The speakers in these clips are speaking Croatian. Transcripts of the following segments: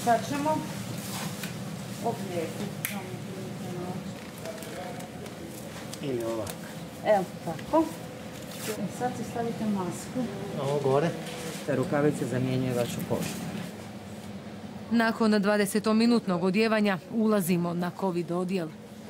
sad ćemo oblijeti. Ili ovako. Evo tako. Sad si stavite masku. Ovo gore. Te rukavice zamjenjuje vašu kožu. Nakon 20-minutnog odjevanja ulazimo na COVID odjel.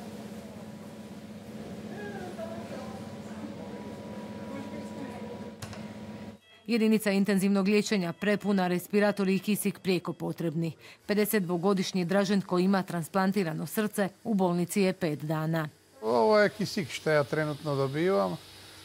Jedinica intenzivnog liječenja prepuna, respiratori i kisik prijeko potrebni. 52-godišnji Draženko ima transplantirano srce, u bolnici je 5 dana. Ovo je kisik što ja trenutno dobivam.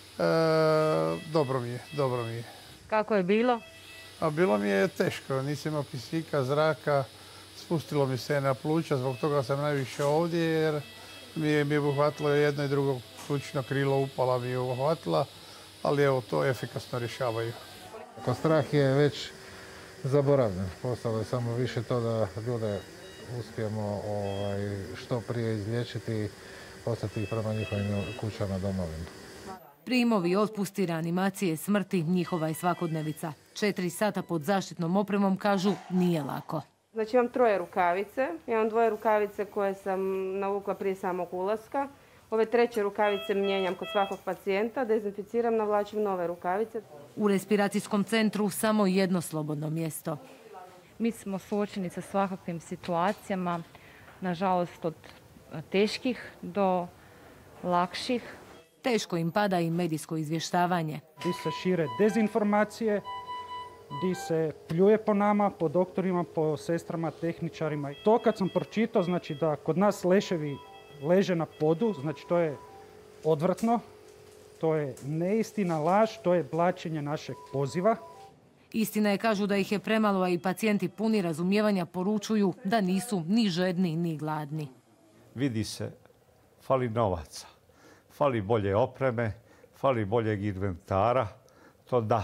Dobro mi je. Kako je bilo? A bilo mi je teško, nisam imao kisika, zraka, spustilo mi se na pluća, zbog toga sam najviše ovdje jer mi je uhvatilo jedno i drugo plućno krilo, upala mi je uhvatila, ali evo to efikasno rješavaju. Strah je već zaboravljen, postalo je samo više to da ljude uspijemo što prije izliječiti i poslati ih prema njihovim kućama, domovima. Primovi, otpusti, reanimacije, smrti, njihova je svakodnevica. 4 sata pod zaštitnom opremom, kažu, nije lako. Znači imam 3 rukavice, imam 2 rukavice koje sam navukla prije samog ulaska. Ove 3 rukavice mijenjam kod svakog pacijenta, dezinficiram, navlačim nove rukavice. U respiracijskom centru samo jedno slobodno mjesto. Mi smo suočeni sa svakakvim situacijama, nažalost od teških do lakših. Teško im pada i medijsko izvještavanje. Di se šire dezinformacije, di se pljuje po nama, po doktorima, po sestrama, tehničarima. To kad sam pročitao, znači da kod nas leševi leže na podu, znači to je odvratno, to je neistina, laž, to je blaćenje našeg poziva. Istina je, kažu, da ih je premalo, a i pacijenti puni razumijevanja poručuju da nisu ni žedni ni gladni. Vidi se, fali novaca, fali bolje opreme, fali boljeg inventara, to da.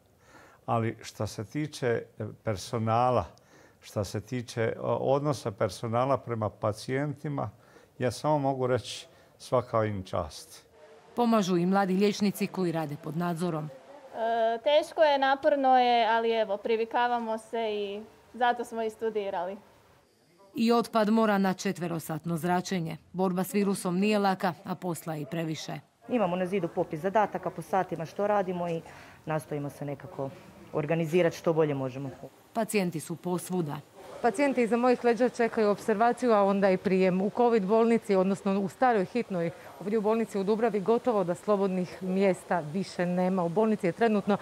Ali što se tiče personala, što se tiče odnosa personala prema pacijentima, ja samo mogu reći svaka im čast. Pomažu i mladi liječnici koji rade pod nadzorom. Teško je, naporno je, ali evo, privikavamo se i zato smo i studirali. I otpad mora na 4-satno zračenje. Borba s virusom nije laka, a posla je i previše. Imamo na zidu popis zadataka po satima što radimo i nastojimo se nekako organizirati što bolje možemo. Pacijenti su posvuda. Pacijenti iza mojih leđa čekaju observaciju, a onda i prijem. U COVID bolnici, odnosno u staroj hitnoj, ovdje u bolnici u Dubravi, gotovo da slobodnih mjesta više nema. U bolnici je trenutno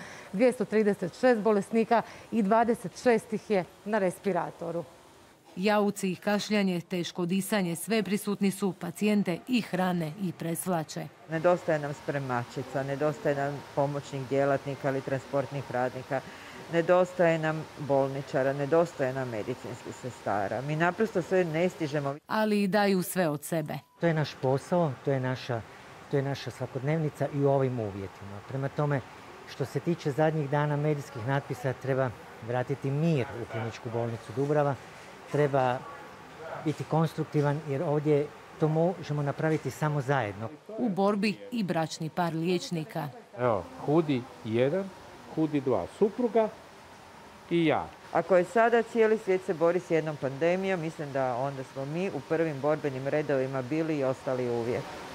236 bolesnika i 26 ih je na respiratoru. Jauci, kašljanje, teško disanje, sve prisutni su, pacijente i hrane i presvlače. Nedostaje nam spremačica, nedostaje nam pomoćnih djelatnika ili transportnih radnika, nedostaje nam bolničara, nedostaje nam medicinskih sestara. Mi naprosto sve ne stižemo. Ali i daju sve od sebe. To je naš posao, to je naša svakodnevnica i u ovim uvjetima. Prema tome, što se tiče zadnjih dana medijskih natpisa, treba vratiti mir u Kliničku bolnicu Dubrava. Treba biti konstruktivan jer ovdje to možemo napraviti samo zajedno. U borbi i bračni par liječnika. Evo, Hudi 1, Hudi 2, supruga i ja. Ako je sada cijeli svijet se bori s jednom pandemijom, mislim da onda smo mi u prvim borbenim redovima bili i ostali uvijek.